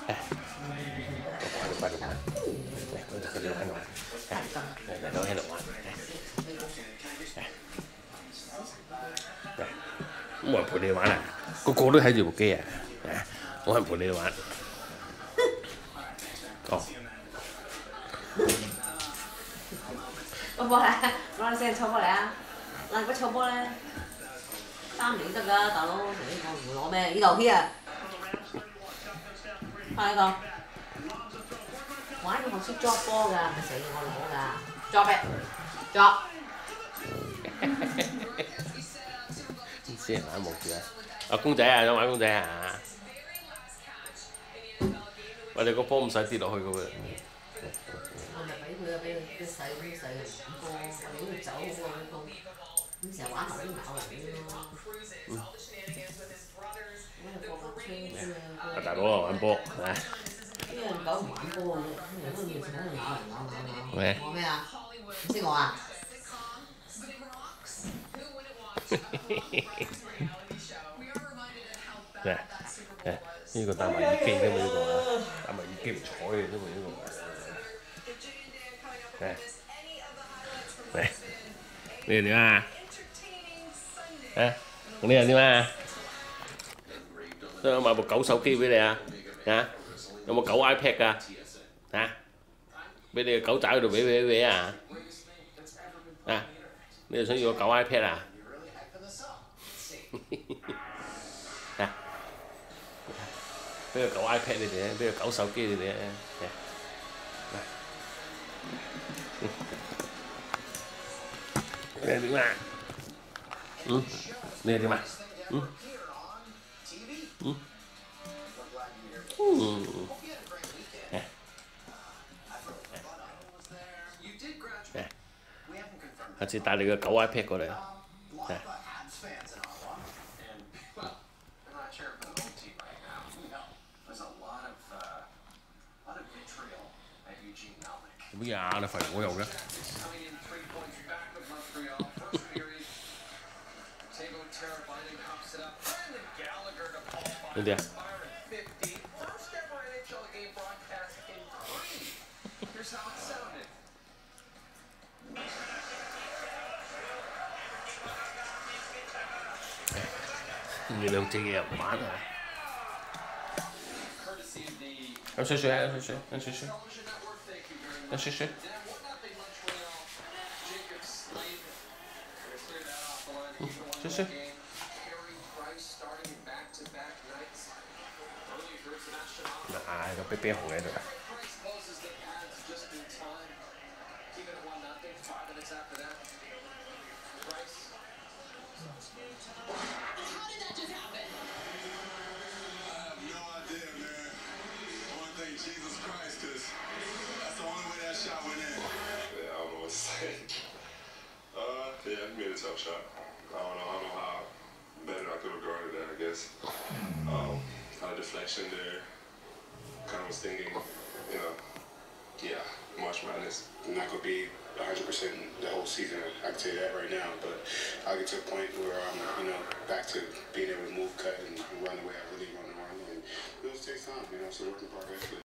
快点玩，来，我和你玩玩，来，都喺度玩，嚟，冇人陪你玩啊，個個都睇住部機啊，冇人陪你玩。哦。 我過嚟，我先坐過嚟啊！嗱，個坐波咧，3年得㗎，大佬，你講唔會攞咩？呢度 here，快呢個，我喺度學識 drop 波㗎，唔係成日要我攞㗎，drop it，drop。 啲人眼望住啊！阿公仔啊，想玩公仔啊！喂，你個波唔使跌落去嘅喎。 我咪俾佢啊，俾佢啲細啲細嘅波，我俾佢走好過嗰個。咁成日玩埋啲咬人嘅咯。 阿大佬啊，玩波係咪？ 啲人狗唔玩波嘅啫，人都面前喺度咬人咬。 咩？ 我咩啊？唔識我啊？ 呢個戴埋耳機㗎嘛呢個，戴埋耳機唔睬嘅啫嘛呢個。嚟，你又點啊？你又點啊？想買部狗手機俾你啊？有冇狗 iPad 㗎？俾你個狗仔嗰度俾啊！你又想要個狗 iPad 啊？俾個狗 iPad 你哋啊，俾個狗手機你哋啊！你係點啊？你係點啊？下次帶你個狗 iPad 過嚟啊！做乜嘢啊？你肥我又嘅？呢啲啊？你兩隻嘢又唔玩啊？飲水水啊！飲水水，飲水水，飲水水。水水。嗱，個啤啤紅喺度啊！ Jesus Christ, because that's the only way that shot went in. Yeah, I don't know what to say. Yeah, he made a tough shot. I don't know how better I could have guarded that, I guess. Kind of deflection there. Kind of was thinking, yeah, March Madness. I'm not going to be 100% the whole season. I can tell you that right now. But I'll get to a point where I'm, back to being able to move, cut, and run the way I really want to run. And it will take time, it's a work in progress.